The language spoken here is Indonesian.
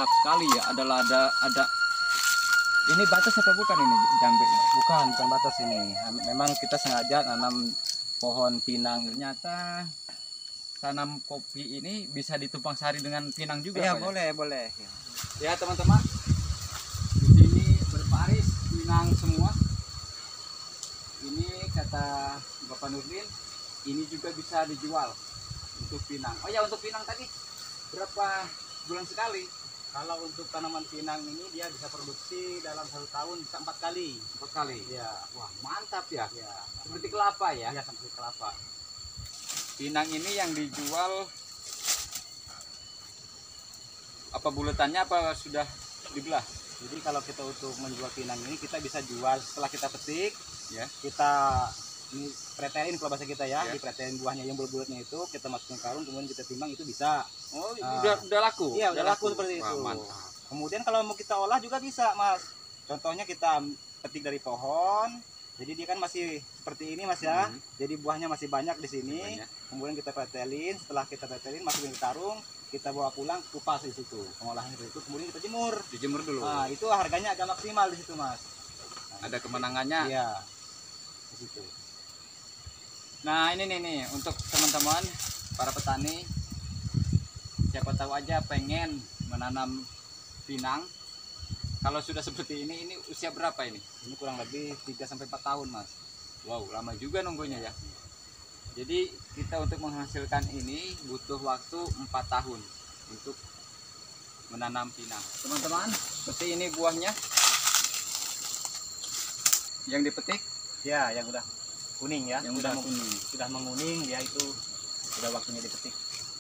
mantap sekali ya. Ada ini batas apa bukan ini jambe? Bukan batas ini. Memang kita sengaja nanam pohon pinang. Ternyata tanam kopi ini bisa ditumpang sari dengan pinang juga. Ya, Pak, boleh. ya teman-teman. Di sini berbaris pinang semua. Ini kata Bapak Nurdin, ini juga bisa dijual untuk pinang. Oh ya, untuk pinang tadi berapa bulan sekali? Kalau untuk tanaman pinang ini dia bisa produksi dalam 1 tahun bisa 4 kali. 4 kali. Ya, Wah, mantap ya. ya. Seperti kelapa ya. Ya, seperti kelapa. Pinang ini yang dijual apa buletannya apa sudah dibelah? Jadi kalau kita untuk menjual pinang ini kita bisa jual setelah kita petik, Ya. kita ini pretelin kalau bahasa kita ya, Ya. dipretelin buahnya yang bulat-bulatnya itu, kita masukin karung kemudian kita timbang, itu bisa. Oh, Ah. udah laku. Iya, udah laku seperti Wah, itu. mantap. Kemudian kalau mau kita olah juga bisa, Mas. Contohnya kita petik dari pohon, jadi dia kan masih seperti ini, Mas ya. Jadi buahnya masih banyak di sini. Banyak. Kemudian kita pretelin, setelah kita pretelin masukin ke karung, kita bawa pulang, kupas di situ. Pengolahannya itu, kemudian kita jemur. Dijemur dulu. Nah, itu harganya agak maksimal di situ, Mas. Ada kemenangannya. Iya. Di situ. Nah, ini nih untuk teman-teman para petani, siapa tahu aja pengen menanam pinang. Kalau sudah seperti ini usia berapa ini? Ini kurang lebih 3 sampai 4 tahun, Mas. Wow, lama juga nunggunya ya. Jadi kita untuk menghasilkan ini butuh waktu 4 tahun untuk menanam pinang. Teman-teman, seperti ini buahnya yang dipetik. Ya, yang udah kuning ya. Yang udah kuning. Sudah menguning, dia itu sudah waktunya dipetik.